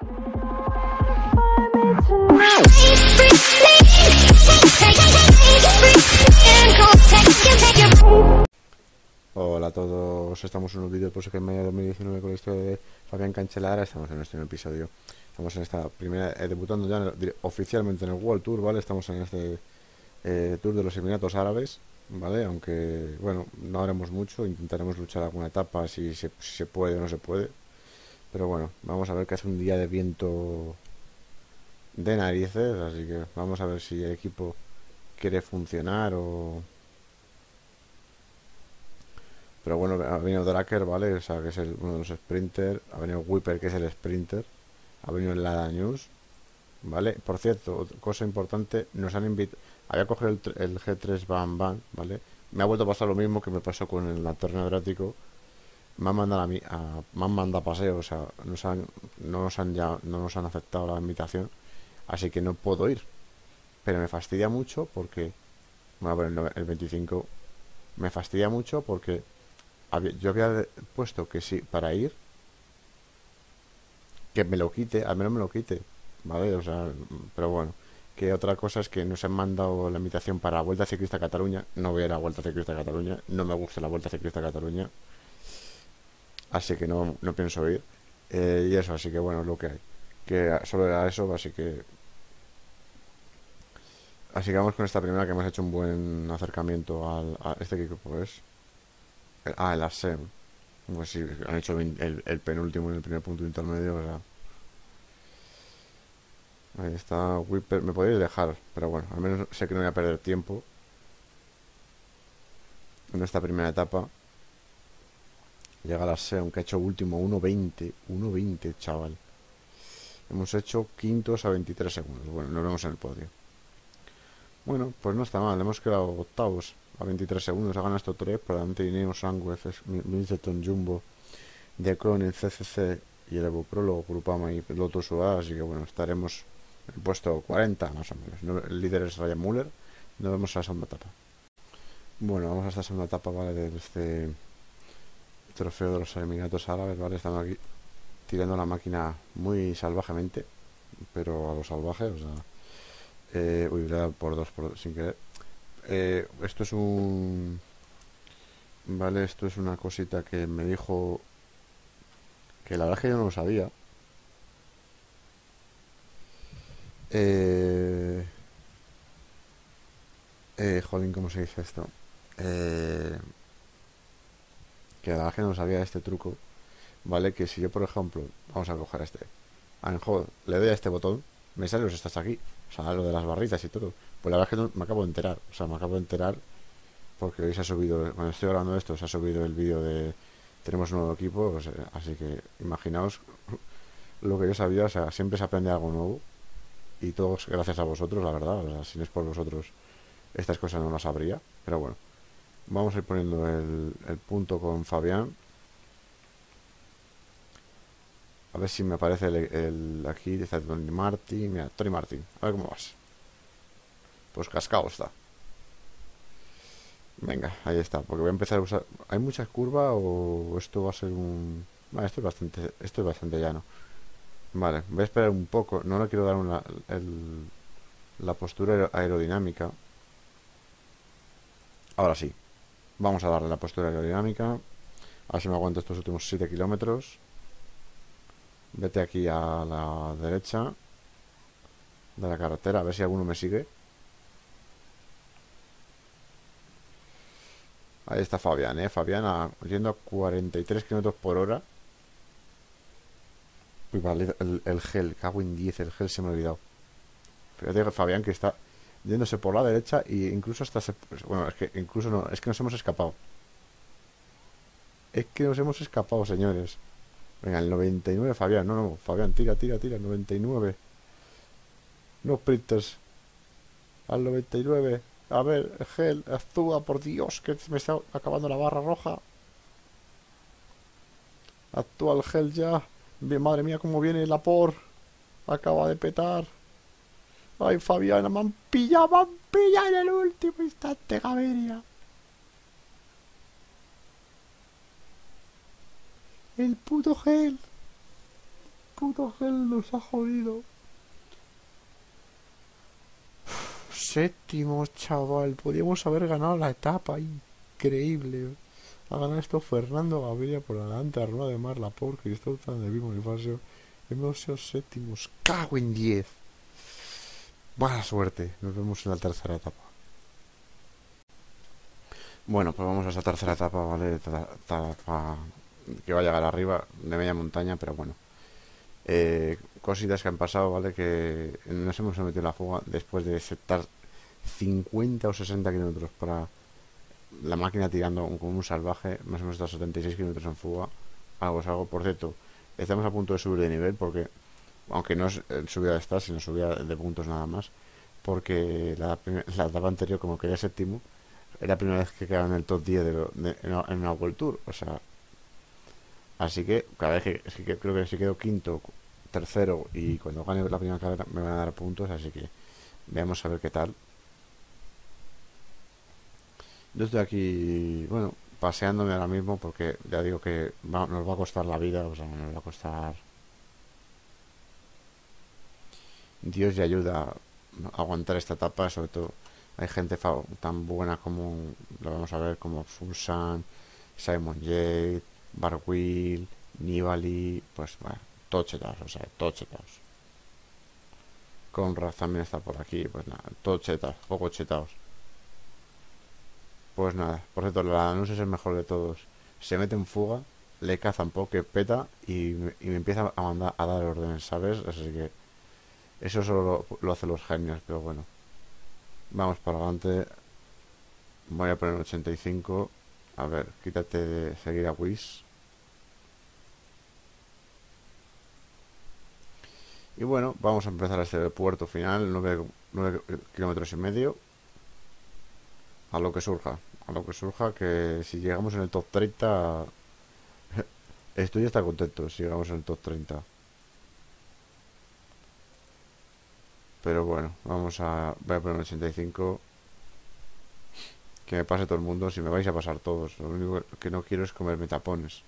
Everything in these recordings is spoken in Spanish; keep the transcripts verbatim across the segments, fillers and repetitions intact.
Hola a todos, estamos en un vídeo por que en mayo de dos mil diecinueve con la historia de Fabián Cancellara. Estamos en nuestro episodio, estamos en esta primera, eh, debutando ya en el, oficialmente en el World Tour, ¿vale? Estamos en este eh, Tour de los Emiratos Árabes, ¿vale? Aunque, bueno, no haremos mucho, intentaremos luchar alguna etapa si se, si se puede o no se puede. Pero bueno, vamos a ver que hace un día de viento de narices, así que vamos a ver si el equipo quiere funcionar o... Pero bueno, ha venido Dracker, ¿vale? O sea, que es el, uno de los sprinters. Ha venido Whipper, que es el sprinter. Ha venido el Lada News, ¿vale? Por cierto, cosa importante, nos han invitado... Había cogido el, el G tres Bam Bam, ¿vale? Me ha vuelto a pasar lo mismo que me pasó con el Torneo Adriático. Me han mandado a mí, a, me han mandado a paseo, o sea, nos han, no, nos han ya, no nos han aceptado la invitación. Así que no puedo ir. Pero me fastidia mucho porque... Bueno, el veinticinco... Me fastidia mucho porque... Yo había puesto que sí, para ir, que me lo quite, al menos me lo quite, ¿vale? O sea, pero bueno, que otra cosa es que nos han mandado la invitación para la Vuelta Ciclista a Cataluña. No voy a ir a la Vuelta Ciclista a Cataluña, no me gusta la Vuelta Ciclista a Cataluña, así que no, no pienso ir. Eh, y eso, así que bueno, lo que hay, que solo era eso, así que así que vamos con esta primera, que hemos hecho un buen acercamiento al, a este equipo, pues. Ah, el Asem. Pues sí, han hecho el, el, el penúltimo en el primer punto intermedio, o sea. Ahí está Whipper. Me podéis dejar, pero bueno, al menos sé que no voy a perder tiempo en esta primera etapa. Llega el Asem, que ha hecho último, uno veinte. uno veinte, chaval. Hemos hecho quintos a veintitrés segundos. Bueno, nos vemos en el podio. Bueno, pues no está mal, hemos quedado octavos a veintitrés segundos, ha ganado estos tres, por delante de Ineos, Sangwef, Milton Jumbo, De Kroon, C C C y el Evo Pro, luego Grupama y Loto Suárez, así que bueno, estaremos en el puesto cuarenta más o menos. El líder es Ryan Müller. Nos vemos a la segunda etapa. Bueno, vamos a esta segunda etapa, ¿vale? De este trofeo de los Emiratos Árabes, ¿vale? Estamos aquí tirando la máquina muy salvajemente, pero a lo salvaje, o sea... Eh, uy, le he dado por dos, por dos sin querer. Eh, esto es un... Vale, esto es una cosita que me dijo... Que la verdad es que yo no lo sabía. Eh... Eh, jolín, ¿cómo se dice esto? Eh... Que la verdad es que no lo sabía este truco. Vale, que si yo, por ejemplo... Vamos a coger este. Anjod, le doy a este botón, me sale los estás aquí. O sea, lo de las barritas y todo. Pues la verdad es que no, me acabo de enterar. O sea, me acabo de enterar porque hoy se ha subido, cuando estoy grabando esto, se ha subido el vídeo de tenemos un nuevo equipo, o sea, así que imaginaos lo que yo sabía. O sea, siempre se aprende algo nuevo y todo gracias a vosotros, la verdad. O sea, si no es por vosotros, estas cosas no las sabría. Pero bueno, vamos a ir poniendo el, el punto con Fabián. A ver si me aparece el, el aquí, está Tony Martin. Mira, Tony Martin, a ver cómo vas. Pues cascado está. Venga, ahí está, porque voy a empezar a usar... ¿Hay muchas curvas o esto va a ser un...? Vale, esto es bastante, esto es bastante llano. Vale, voy a esperar un poco. No le quiero dar una, el, la postura aerodinámica. Ahora sí. Vamos a darle la postura aerodinámica. A ver si me aguanto estos últimos siete kilómetros. Vete aquí a la derecha de la carretera, a ver si alguno me sigue. Ahí está Fabián, ¿eh? Fabián a, yendo a cuarenta y tres kilómetros por hora. Uy, vale, el, el gel, cago en diez, el gel se me ha olvidado. Fíjate que Fabián que está yéndose por la derecha y incluso hasta se, bueno, es que incluso no, es que nos hemos escapado. Es que nos hemos escapado, señores. Venga, el noventa y nueve Fabián, no, no, Fabián, tira, tira, tira, noventa y nueve. No sprinters. Al noventa y nueve. A ver, gel, actúa, por Dios, que me está acabando la barra roja. Actúa el gel ya. Bien, madre mía, cómo viene la por. Acaba de petar. Ay, Fabiana, me han pillado, me han pillado en el último instante, Gaviria. El puto gel. puto gel nos ha jodido. Séptimo, chaval. Podríamos haber ganado la etapa. Increíble. Ha ganado esto Fernando Gaviria por delante. Arroba de Mar, la por Cristóbal Tan de Vivo Bonifacio. Hemos sido séptimos. Cago en diez. Buena suerte. Nos vemos en la tercera etapa. Bueno, pues vamos a esa tercera etapa, ¿vale? Etapa que va a llegar arriba de media montaña, pero bueno. Eh, cositas que han pasado, ¿vale? Que nos hemos metido en la fuga después de aceptar cincuenta o sesenta kilómetros para la máquina tirando como un salvaje. Más o menos hasta setenta y seis kilómetros en fuga. Algo es algo. Por cierto, estamos a punto de subir de nivel porque, aunque no es subida de stats, sino subida de puntos nada más, porque la, la etapa anterior, como quería séptimo, era la primera vez que quedaba en el top diez de, lo, de en, en una World Tour. O sea, así que cada vez que, es que creo que si quedo quinto, tercero y cuando gane la primera carrera me van a dar puntos, así que veamos a ver qué tal. Yo estoy aquí, bueno, paseándome ahora mismo porque ya digo que va, nos va a costar la vida, o sea, nos va a costar Dios y ayuda a aguantar esta etapa. Sobre todo hay gente tan buena como, lo vamos a ver, como Fusan, Simon Yates, Barguil, Nibali, pues bueno, todos chetados, o sea, todos chetados. Conrad también está por aquí, pues nada, todos chetados, poco chetados. Pues nada, por cierto, la Lanús es el mejor de todos. Se mete en fuga, le caza un poco, que peta y, y me empieza a mandar a dar órdenes, ¿sabes? Así que eso solo lo, lo hacen los genios, pero bueno. Vamos para adelante. Voy a poner ochenta y cinco. A ver, quítate de seguir a Wiz. Y bueno, vamos a empezar este puerto final, nueve kilómetros y medio. A lo que surja, a lo que surja, que si llegamos en el top treinta, estoy hasta contento si llegamos en el top treinta. Pero bueno, vamos a... voy a poner ochenta y cinco. Que me pase todo el mundo, si me vais a pasar todos. Lo único que no quiero es comerme tapones.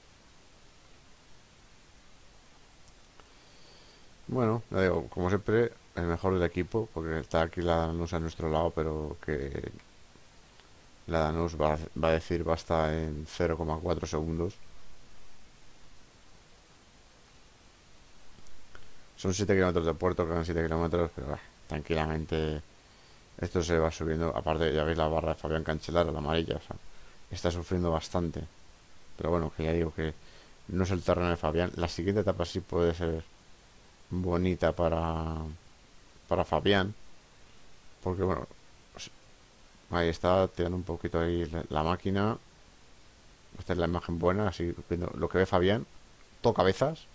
Bueno, ya digo, como siempre, el mejor del equipo, porque está aquí la Danús a nuestro lado, pero que la Danús va, va a decir basta en cero coma cuatro segundos. Son siete kilómetros de puerto, quedan siete kilómetros, pero bah, tranquilamente esto se va subiendo. Aparte, ya veis la barra de Fabián Cancellara, la amarilla, o sea, está sufriendo bastante. Pero bueno, que ya digo que no es el terreno de Fabián. La siguiente etapa sí puede ser bonita para para Fabián, porque bueno, ahí está tirando un poquito ahí la, la máquina. Esta es la imagen buena, así viendo lo que ve Fabián, todo cabezas.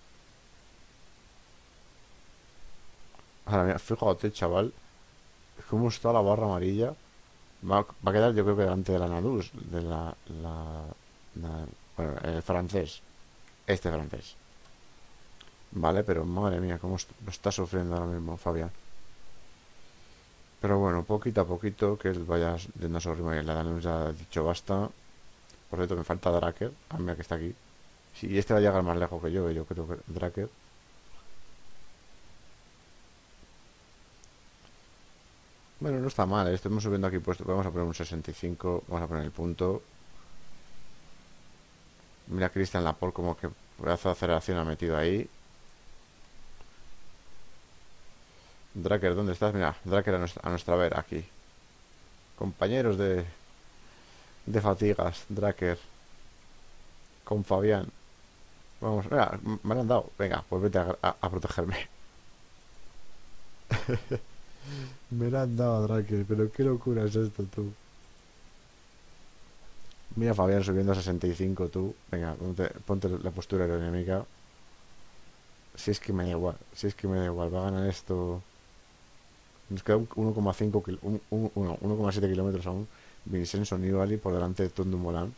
Ahora mira, fíjate, chaval, cómo está la barra amarilla. Va, va a quedar, yo creo que delante de la Nadus, de la, la, la bueno, el francés, este francés. Vale, pero madre mía, cómo lo está sufriendo ahora mismo Fabián. Pero bueno, poquito a poquito que él vaya yendo a su ritmo. Y la Danús ya ha dicho basta. Por cierto, me falta Draker. Ah, mira que está aquí. Si este va a llegar más lejos que yo, yo creo que Draker. Bueno, no está mal, ¿eh? Estamos subiendo aquí puesto. Vamos a poner un sesenta y cinco. Vamos a poner el punto. Mira Cristian Laporte como que pedazo de aceleración ha metido ahí. Draker, ¿dónde estás? Mira, Draker a nuestra, a nuestra vera, aquí. Compañeros de de fatigas, Draker con Fabián. Vamos, mira, me han dado. Venga, pues vete a, a, a protegerme. Me la han dado, Draker, pero qué locura es esto, tú. Mira Fabián subiendo a sesenta y cinco, tú. Venga, ponte, ponte la postura aerodinámica. Si es que me da igual, si es que me da igual, va a ganar esto. Nos queda uno coma cinco, uno coma siete kilómetros aún. Vincenzo Nibali por delante de Tom Dumoulin.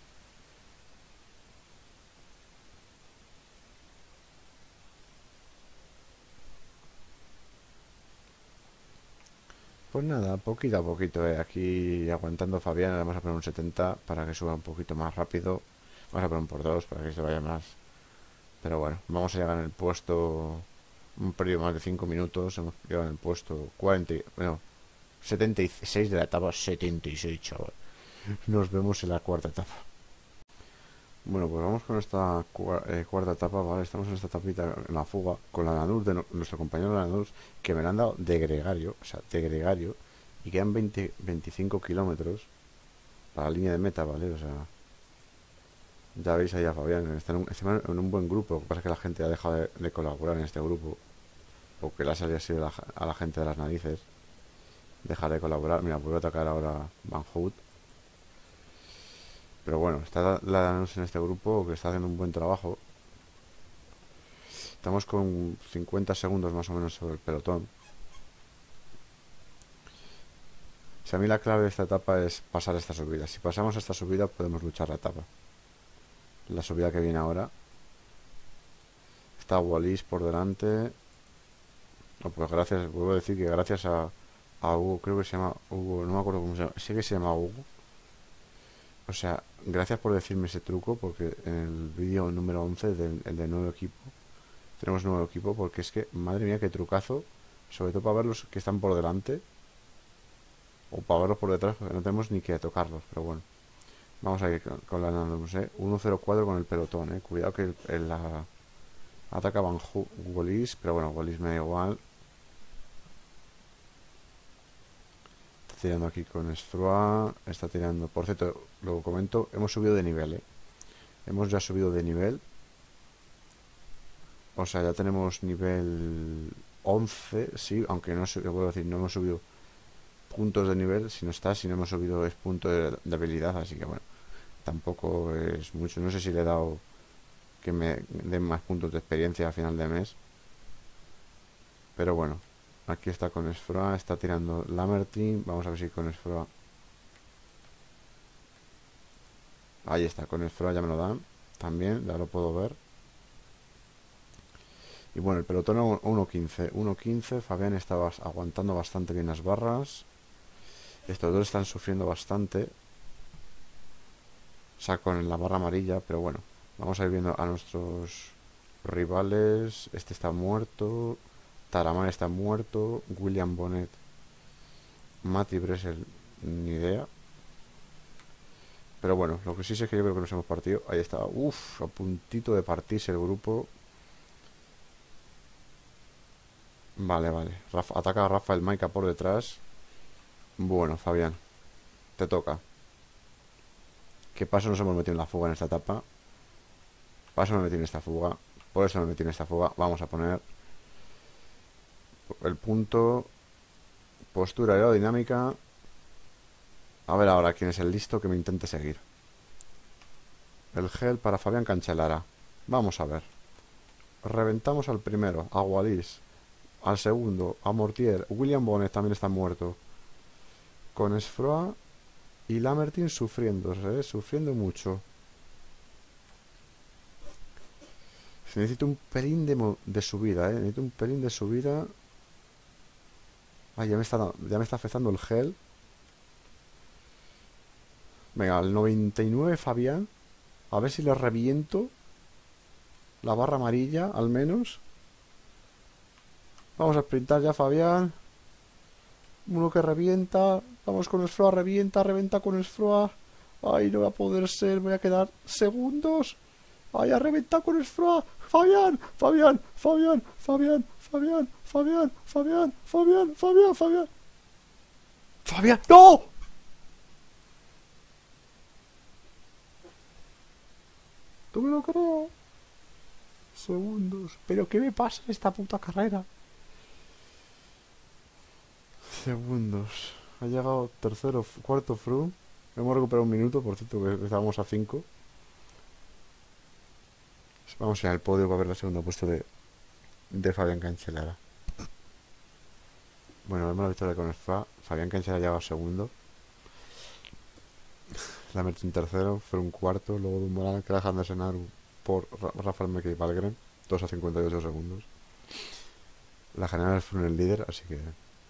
Pues nada, poquito a poquito, eh. Aquí aguantando Fabián, vamos a poner un setenta para que suba un poquito más rápido. Vamos a poner un por dos para que se vaya más Pero bueno, vamos a llegar en el puesto. Un periodo más de cinco minutos. Hemos llegado en el puesto cuarenta. Bueno, setenta y seis de la etapa. setenta y seis, chaval. Nos vemos en la cuarta etapa. Bueno, pues vamos con esta cua- eh, cuarta etapa, ¿vale? Estamos en esta tapita, en la fuga, con la Lanús de no- nuestro compañero Lanús, que me la han dado de gregario, o sea, de gregario, y quedan veinte, veinticinco kilómetros para la línea de meta, ¿vale? O sea, ya veis ahí a Fabián, está en un, encima en un buen grupo. Lo que pasa es que la gente ha dejado de, de colaborar en este grupo, porque le ha salido así de la- a la gente de las narices, dejar de colaborar. Mira, puedo atacar ahora Van Hout. Pero bueno, está la Lanús en este grupo que está haciendo un buen trabajo. Estamos con cincuenta segundos más o menos sobre el pelotón. Si a mí la clave de esta etapa es pasar esta subida. Si pasamos esta subida podemos luchar la etapa. La subida que viene ahora. Está Wallis por delante. Oh, pues gracias, vuelvo a decir que gracias a, a Hugo, creo que se llama Hugo, no me acuerdo cómo se llama. Sí que se llama Hugo. O sea, gracias por decirme ese truco, porque en el vídeo número once del el de nuevo equipo, tenemos nuevo equipo, porque es que, madre mía, qué trucazo. Sobre todo para ver los que están por delante. O para verlos por detrás, porque no tenemos ni que tocarlos, pero bueno. Vamos a ir con, con la Nandomus, ¿eh? uno cero cuatro con el pelotón, ¿eh? Cuidado que el, el, la, ataca Van Wallis, pero bueno, Wallis me da igual. Está tirando aquí con Stroa, está tirando... Por cierto, lo comento, hemos subido de nivel, ¿eh? Hemos ya subido de nivel. O sea, ya tenemos nivel once, sí, aunque no sé, puedo decir, no hemos subido puntos de nivel, si no está, si no hemos subido es punto de, de habilidad, así que bueno, tampoco es mucho. No sé si le he dado que me den más puntos de experiencia a final de mes, pero bueno, aquí está con Sfroa, está tirando Lamertin, vamos a ver si con Sfroa, ahí está, con Sfroa ya me lo dan, también, ya lo puedo ver. Y bueno, el pelotón uno quince, uno quince, Fabián estaba aguantando bastante bien las barras. Estos dos están sufriendo bastante. O sea, con la barra amarilla, pero bueno. Vamos a ir viendo a nuestros rivales. Este está muerto. Taramán está muerto. William Bonnet. Mati Bresel, ni idea. Pero bueno, lo que sí sé es que yo creo que nos hemos partido. Ahí está. Uff, a puntito de partirse el grupo. Vale, vale. Rafa, ataca a Rafael Maica por detrás. Bueno, Fabián, te toca. ¿Qué paso nos hemos metido en la fuga en esta etapa? Paso me metí en esta fuga. Por eso me metí en esta fuga. Vamos a poner el punto. Postura aerodinámica. A ver ahora quién es el listo que me intente seguir. El gel para Fabián Cancellara. Vamos a ver. Reventamos al primero, a Wallis. Al segundo, a Mortier. William Bonnet también está muerto. Con Sfroa y Lamertin sufriendo, ¿eh? Sufriendo mucho. Necesito un pelín de, de subida, ¿eh? Necesito un pelín de subida. Ay, ya me está, ya me está afectando el gel. Venga, al noventa y nueve Fabián. A ver si le reviento la barra amarilla, al menos. Vamos a sprintar ya, Fabián. Uno que revienta. Vamos con el Sfroa, revienta, revienta con el Sfroa. Ay, no va a poder ser, voy a quedar segundos. Ay, ha reventado con el Sfroa. Fabián, Fabián, Fabián, Fabián, Fabián, Fabián, Fabián, Fabián, Fabián, Fabián. Fabián, ¡no! No me lo creo. Segundos. ¿Pero qué me pasa en esta puta carrera? Segundos. Ha llegado tercero, cuarto Froome. Hemos recuperado un minuto, por cierto, que estábamos a cinco. Vamos a ir al podio para ver la segunda puesto de, de Fabián Cancellara. Bueno, vemos la victoria con el Fa. Fabián Cancellara llegado segundo. Lamertin tercero, Froome cuarto, luego Dumoulin, Krajan de Senar por Rafael Meque y Valgren, dos a cincuenta y ocho segundos. La general Froome el líder, así que...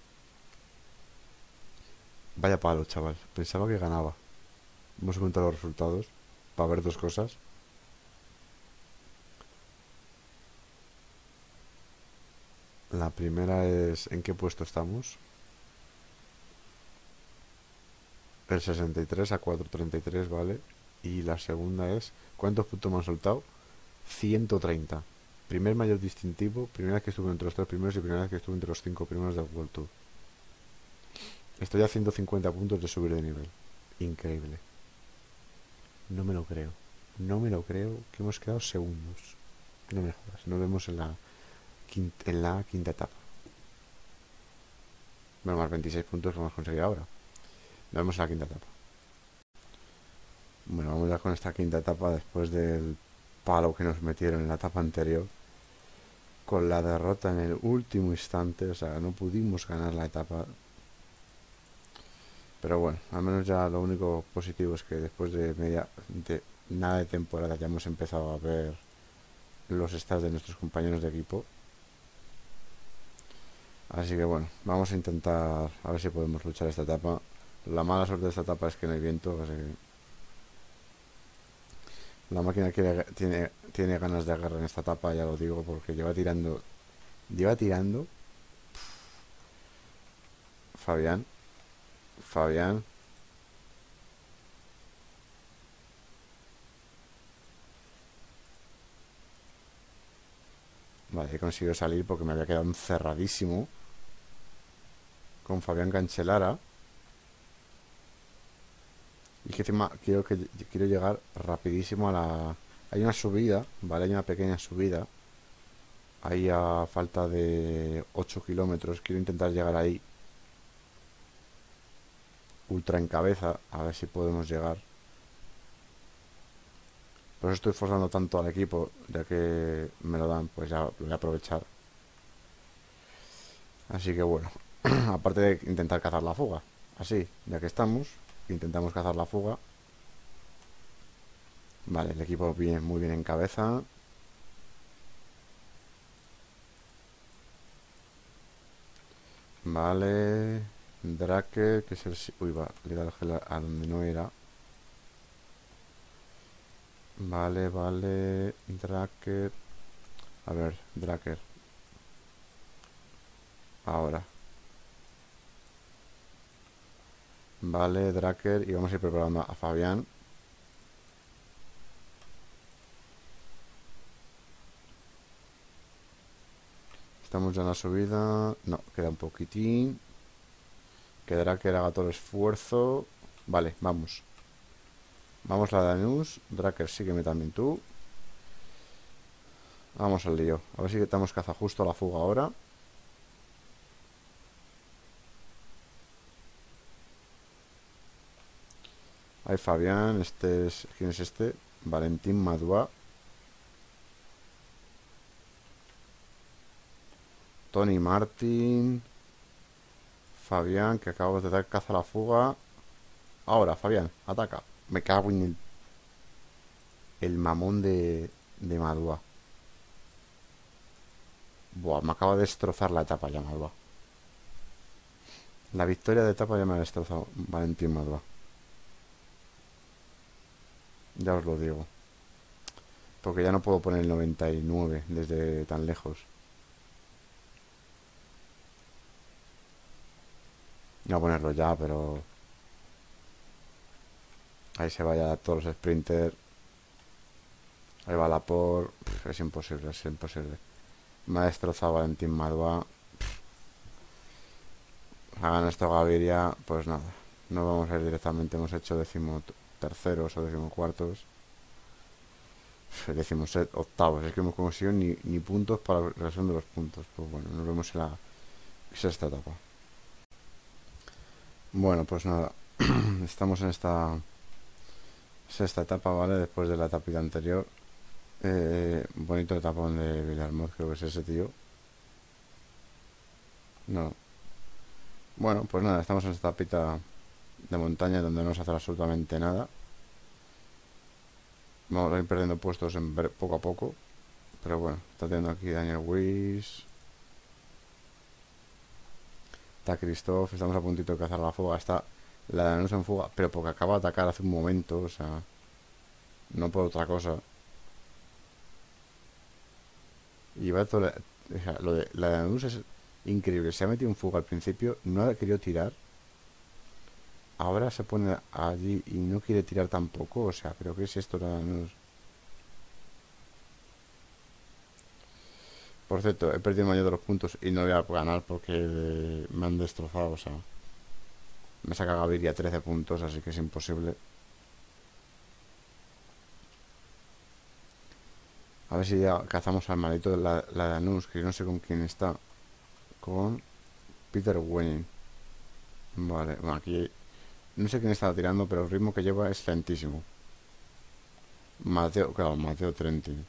Vaya palo, chaval. Pensaba que ganaba. Hemos contado los resultados para ver dos cosas. La primera es ¿en qué puesto estamos? El sesenta y tres a cuatrocientos treinta y tres, ¿vale? Y la segunda es ¿cuántos puntos me han soltado? ciento treinta. Primer mayor distintivo, primera vez que estuve entre los tres primeros y primera vez que estuve entre los cinco primeros del World Tour. Estoy a ciento cincuenta puntos de subir de nivel. Increíble. No me lo creo. No me lo creo que hemos quedado segundos. No me jodas. Nos vemos en la quinta, en la quinta etapa. Bueno, más veintiséis puntos que hemos conseguido ahora. Nos vemos en la quinta etapa. Bueno, vamos ya con esta quinta etapa después del palo que nos metieron en la etapa anterior. Con la derrota en el último instante. O sea, no pudimos ganar la etapa. Pero bueno, al menos ya lo único positivo es que después de media de nada de temporada ya hemos empezado a ver los stats de nuestros compañeros de equipo. Así que bueno, vamos a intentar a ver si podemos luchar esta etapa. La mala suerte de esta etapa es que no hay viento, así que la máquina quiere, tiene, tiene ganas de agarrar en esta etapa, ya lo digo, porque lleva tirando, lleva tirando Fabián, Fabián. Vale, he conseguido salir porque me había quedado encerradísimo con Fabián Cancellara. Y que encima quiero, que, quiero llegar rapidísimo a la... Hay una subida, ¿vale? Hay una pequeña subida. Ahí a falta de ocho kilómetros. Quiero intentar llegar ahí. Ultra en cabeza. A ver si podemos llegar. Por eso estoy forzando tanto al equipo. Ya que me lo dan, pues ya lo voy a aprovechar. Así que bueno. Aparte de intentar cazar la fuga. Así, ya que estamos. Intentamos cazar la fuga. Vale, el equipo viene muy bien en cabeza. Vale. Draker, que es el... Uy, va, le da el gel a donde no era. Vale, vale. Draker. A ver, Draker. Ahora. Vale, Draker. Y vamos a ir preparando a Fabián. Estamos ya en la subida. No, queda un poquitín. Que Draker haga todo el esfuerzo. Vale, vamos. Vamos la Danus. Draker, sígueme también tú. Vamos al lío. A ver si quitamos caza justo a la fuga ahora. Ahí Fabián. Este es... ¿Quién es este? Valentín Madua. Tony Martin. Fabián, que acabo de dar caza a la fuga. Ahora, Fabián, ataca. Me cago en el... El mamón de... De Madua. Buah, me acaba de destrozar la etapa ya, Madua. La victoria de etapa ya me ha destrozado Valentín Madua. Ya os lo digo. Porque ya no puedo poner el noventa y nueve desde tan lejos. Voy a ponerlo ya, pero... Ahí se vaya todos los sprinters. Ahí va la por... Pff, es imposible, es imposible. Me ha destrozado Valentín Madua. Hagan esto Gaviria, pues nada. No vamos a ir directamente, hemos hecho décimo terceros o décimo cuartos. Decimos octavos, es que hemos conseguido ni, ni puntos para la relación de los puntos. Pues bueno, nos vemos en la sexta etapa. Bueno, pues nada. Estamos en esta sexta etapa, ¿vale? Después de la etapa anterior. Eh, bonito etapón de Villarmoz, creo que es ese tío. No. Bueno, pues nada, estamos en esta etapita de montaña donde no se hace absolutamente nada. Vamos a ir perdiendo puestos en ver, poco a poco. Pero bueno, está teniendo aquí Daniel Weiss. Está Christoph, estamos a puntito de cazar la fuga. Está la Danus en fuga, pero porque acaba de atacar hace un momento, o sea, no por otra cosa. Y va todo, O sea, lo de la de Lanús es increíble. Se ha metido en fuga al principio, no ha querido tirar. Ahora se pone allí y no quiere tirar tampoco. O sea, ¿pero qué es esto, la de Lanús? Por cierto, he perdido el mayor de los puntos y no voy a ganar porque me han destrozado. O sea, me saca Gaviria trece puntos, así que es imposible. A ver si ya cazamos al maldito de la, la de Anus, que yo no sé con quién está. Con Peter Wenning. Vale, bueno, aquí no sé quién está tirando, pero el ritmo que lleva es lentísimo. Mateo, claro, Mateo Trentin.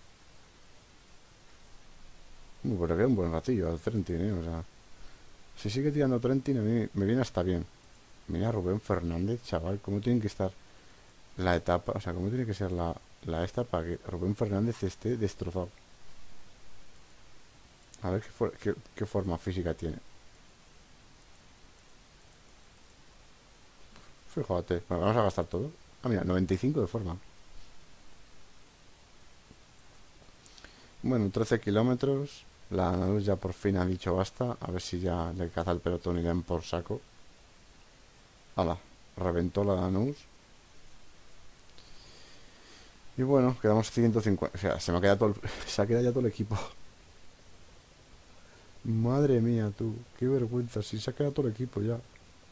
Uh, pero queda un buen ratillo al Trentin, ¿eh? O sea, si sigue tirando Trentin, a mí me viene hasta bien. Mira, Rubén Fernández, chaval, cómo tiene que estar la etapa, o sea, cómo tiene que ser la, la esta para que Rubén Fernández esté destrozado. A ver qué, for- qué, qué forma física tiene. Fíjate, bueno, vamos a gastar todo. Ah, mira, noventa y cinco de forma. Bueno, trece kilómetros. La Lanús ya por fin ha dicho basta. A ver si ya le caza el pelotón y le dan por saco. Hala, reventó la Lanús. Y bueno, quedamos ciento cincuenta. O sea, se me ha quedado todo el- se ha quedado ya todo el equipo. Madre mía, tú. Qué vergüenza. Si se ha quedado todo el equipo ya.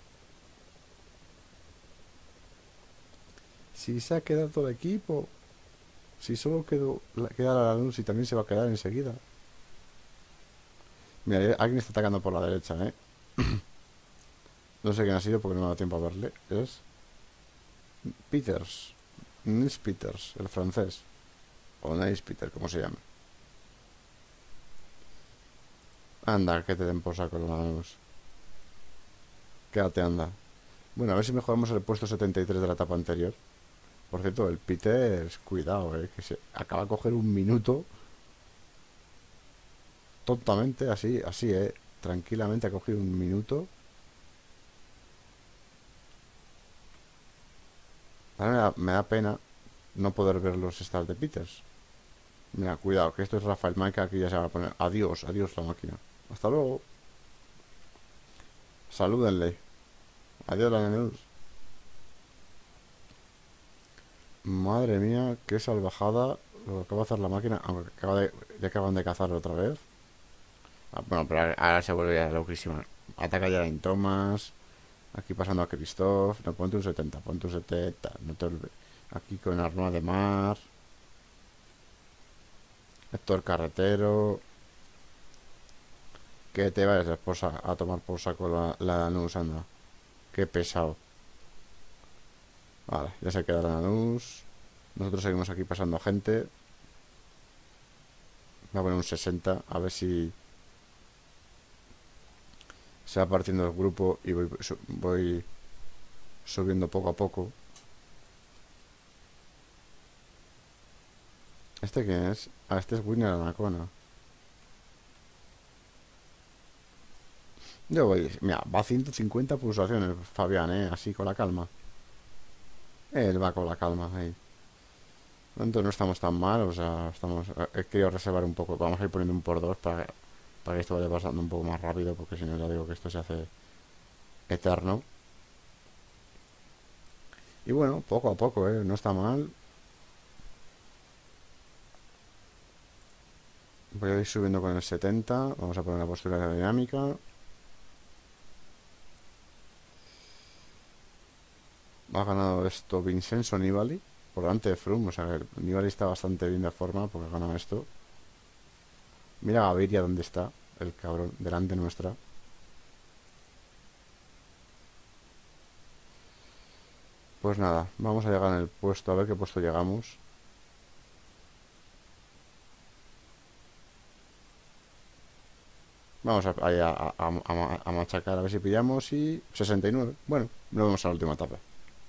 Si se ha quedado todo el equipo. Si solo quedó, la- queda la Lanús y también se va a quedar enseguida. Mira, alguien está atacando por la derecha, ¿eh? No sé quién ha sido porque no me ha dado tiempo a verle. Es Peters. Nils Peters, el francés. O Nils Peter, como se llama. Anda, que te den por saco los manos. Quédate, anda. Bueno, a ver si mejoramos el puesto setenta y tres de la etapa anterior. Por cierto, el Peters, cuidado, eh, que se acaba de coger un minuto. Tontamente, así, así, eh. Tranquilamente ha cogido un minuto. Ahora me da, me da pena no poder ver los stats de Peters. Mira, cuidado, que esto es Rafael Maica, aquí ya se va a poner. Adiós, adiós la máquina. Hasta luego. Salúdenle. Adiós la news. Madre mía, qué salvajada lo que acaba de hacer la máquina, aunque acaba de, ya acaban de cazar otra vez. Ah, bueno, pero ahora, ahora se vuelve ya loquísima. Ataca ya en Thomas. Aquí pasando a Christoph. No, ponte un setenta, ponte un setenta. No te olvides. Aquí con Arnoa de Mar. Héctor Carretero. Que te vayas después a, a tomar por saco la, la Lanús, anda. Qué pesado. Vale, ya se queda la Lanús. Nosotros seguimos aquí pasando gente. Voy a poner un sesenta, a ver si se va partiendo el grupo y voy, su- voy subiendo poco a poco. ¿Este quién es? Ah, este es Winner Anacona. Yo voy, mira, va a ciento cincuenta pulsaciones, Fabián, ¿eh? Así, con la calma. Él va con la calma, ahí. Entonces no estamos tan mal, o sea, estamos... He querido reservar un poco, vamos a ir poniendo un por dos para, para que esto vaya pasando un poco más rápido, porque si no ya digo que esto se hace eterno. Y bueno, poco a poco, ¿eh? No está mal. Voy a ir subiendo con el setenta. Vamos a poner la postura aerodinámica. Ha ganado esto Vincenzo Nibali por delante de Froome. O sea, que Nibali está bastante bien de forma porque ha ganado esto. Mira Gaviria dónde está, el cabrón, delante nuestra. Pues nada, vamos a llegar en el puesto, a ver qué puesto llegamos. Vamos a, ahí a, a- a- a machacar a ver si pillamos y sesenta y nueve. Bueno, nos vemos a la última etapa.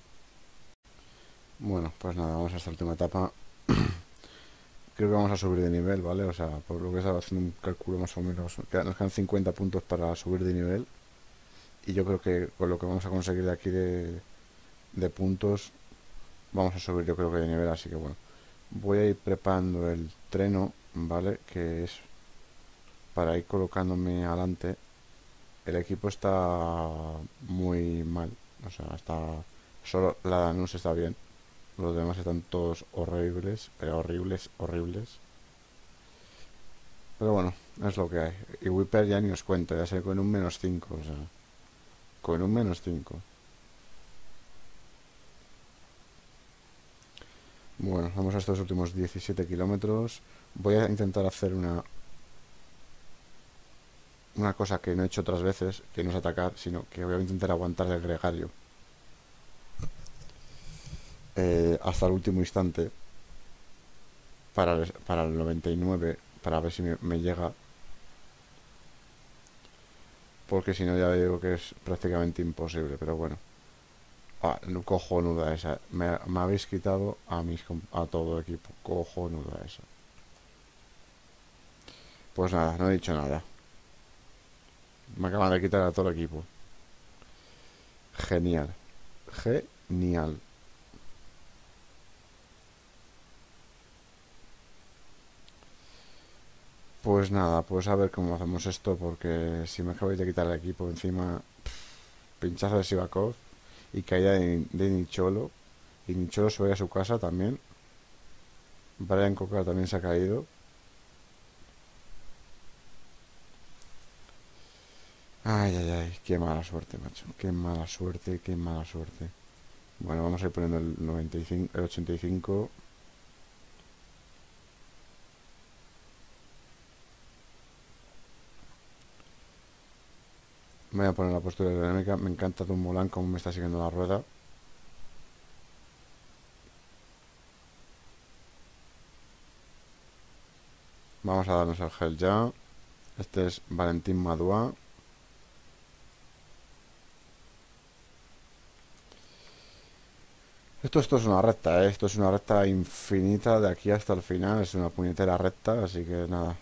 Bueno, pues nada, vamos a esta última etapa. Creo que vamos a subir de nivel, ¿vale? O sea, por lo que he estado haciendo un cálculo más o menos, quedan- nos quedan cincuenta puntos para subir de nivel. Y yo creo que con lo que vamos a conseguir de aquí de, de puntos, vamos a subir yo creo que de nivel. Así que bueno, voy a ir preparando el treno, ¿vale? Que es para ir colocándome adelante. El equipo está muy mal, o sea, está solo la Danus está bien, los demás están todos horribles, pero horribles, horribles. Pero bueno, es lo que hay. Y Whipper ya ni os cuento, ya sé con un menos cinco, o sea, con un menos cinco. Bueno, vamos a estos últimos diecisiete kilómetros. Voy a intentar hacer una una cosa que no he hecho otras veces, que no es atacar, sino que voy a intentar aguantar el gregario eh, hasta el último instante para el, para el noventa y nueve, para ver si me, me llega, porque si no ya digo que es prácticamente imposible, pero bueno. Ah, cojonuda esa. Me, me habéis quitado a mis a todo el equipo. Cojonuda esa. Pues nada, no he dicho nada. Me acaban de quitar a todo el equipo. Genial. Genial. Pues nada, pues a ver cómo hacemos esto, porque si me acabáis de quitar el equipo encima, pinchazo de Sivakov y caída de, de Nicholo. Y Nicholo se va a su casa también. Brian Coca también se ha caído. Ay, ay, ay, qué mala suerte, macho. Qué mala suerte, qué mala suerte. Bueno, vamos a ir poniendo el noventa y cinco, el ochenta y cinco. Voy a poner la postura aerodinámica. Me encanta Dumoulin como me está siguiendo la rueda. Vamos a darnos el gel ya. Este es Valentín Madua. Esto, esto es una recta, ¿eh? Esto es una recta infinita de aquí hasta el final. Es una puñetera recta, así que nada.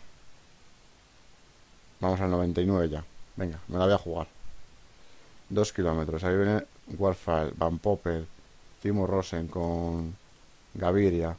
Vamos al noventa y nueve ya. Venga, me la voy a jugar. Dos kilómetros. Ahí viene Warfare, Van Popper, Timo Rosen con Gaviria.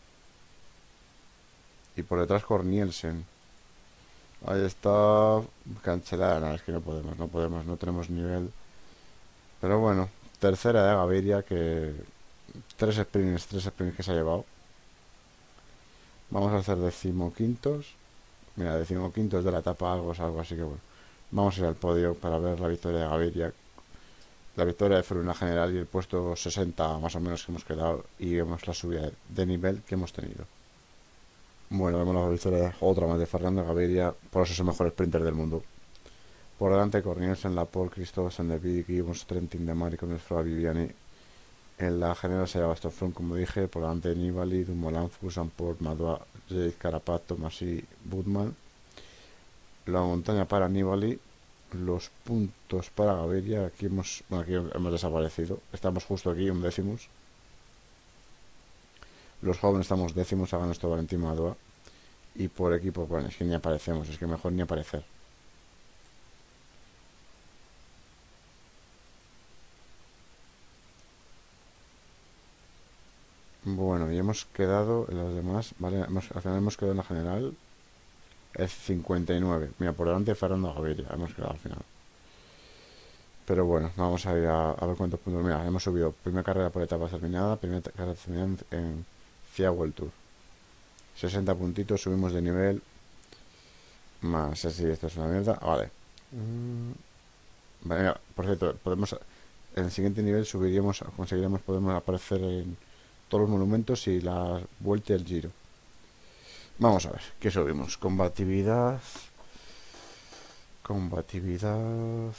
Y por detrás Cornielsen. Ahí está. Cancelada. No, es que no podemos, no podemos, no tenemos nivel. Pero bueno, tercera de Gaviria, que tres sprints, tres sprints que se ha llevado. Vamos a hacer decimoquintos. Mira, decimoquintos de la etapa algo es algo, así que bueno. Vamos a ir al podio para ver la victoria de Gaviria. La victoria de Fruna general y el puesto sesenta más o menos que hemos quedado. Y vemos la subida de nivel que hemos tenido. Bueno, vemos la victoria otra más de Fernando Gaviria. Por eso es el mejor sprinter del mundo. Por delante Cornielsen, Laporte, Christophe, De Beek, Gibbons, Trentin, De Mari, con el Fra Viviani. En la general se lleva Stoffron, como dije. Por delante Nibali, Dumoulin, Fusamport, Madua, Jade, Carapaz, Tomasi, Budman. La montaña para Nibali. Los puntos para Gaviria. Aquí hemos, bueno, aquí hemos desaparecido. Estamos justo aquí, un décimos. Los jóvenes estamos décimos, hagan nuestro Valentín Madua. Y por equipo, bueno, es que ni aparecemos, es que mejor ni aparecer. Bueno, y hemos quedado en los demás, ¿vale? Hemos, al final hemos quedado en la general. Es cincuenta y nueve. Mira, por delante Fernando Gaviria, hemos quedado al final. Pero bueno, vamos a ir a, a ver cuántos puntos. Mira, hemos subido primera carrera por etapa terminada, primera carrera terminada en FIA World Tour. sesenta puntitos, subimos de nivel. Más, así, esto es una mierda. Vale. Mm, vale, mira, por cierto, podemos. En el siguiente nivel subiríamos, conseguiremos, podemos aparecer en todos los monumentos y la vuelta y el giro. Vamos a ver, ¿qué subimos? Combatividad. Combatividad.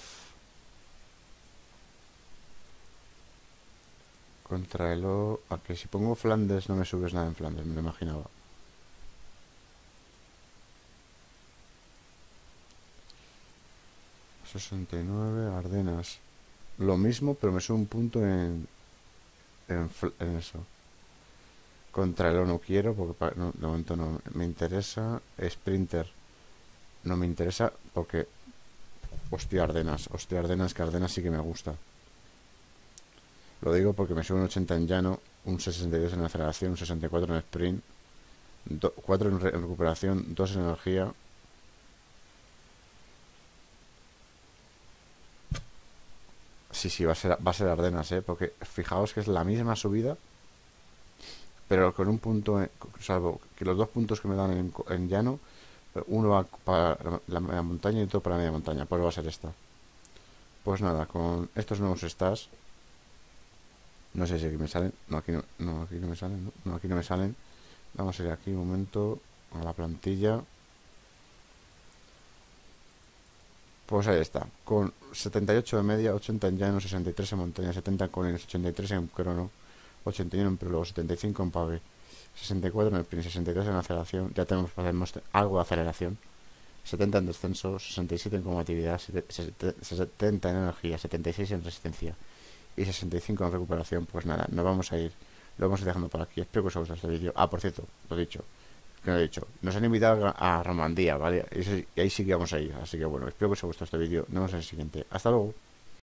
Contrarreloj. A que si pongo Flandes no me subes nada en Flandes, me lo imaginaba. sesenta y nueve, Ardenas. Lo mismo, pero me sube un punto en. En, en eso. Contrarreloj no quiero, porque no, de momento no me interesa. Sprinter no me interesa, porque. Hostia, Ardenas. Hostia, Ardenas, que Ardenas sí que me gusta. Lo digo porque me sube un ochenta en llano, un sesenta y dos en aceleración, un sesenta y cuatro en sprint, cuatro en, re en recuperación, dos en energía. Sí, sí, va a ser, va a ser Ardenas, ¿eh? Porque fijaos que es la misma subida, pero con un punto, en- salvo que los dos puntos que me dan en, co- en llano, uno va para la, la media montaña y otro para la media montaña, pues va a ser esta. Pues nada, con estos nuevos stats, no sé si aquí me salen, no, aquí no, no, aquí no me salen, no, no, aquí no me salen. Vamos a ir aquí un momento a la plantilla. Pues ahí está, con setenta y ocho de media, ochenta en llano, sesenta y tres en montaña, setenta en colinas, ochenta y tres en crono, ochenta y uno en prólogo, setenta y cinco en pave, sesenta y cuatro en sprint, sesenta y tres en aceleración, ya tenemos, podemos algo de aceleración, setenta en descenso, sesenta y siete en combatividad, setenta en energía, setenta y seis en resistencia y sesenta y cinco en recuperación. Pues nada, nos vamos a ir, lo vamos a ir dejando por aquí. Espero que os haya gustado este vídeo. Ah, por cierto, lo he dicho, que no he dicho, nos han invitado a Romandía, ¿vale? Y, eso- y ahí sí que vamos a ir. Así que bueno, espero que os haya gustado este vídeo. Nos vemos en el siguiente. Hasta luego.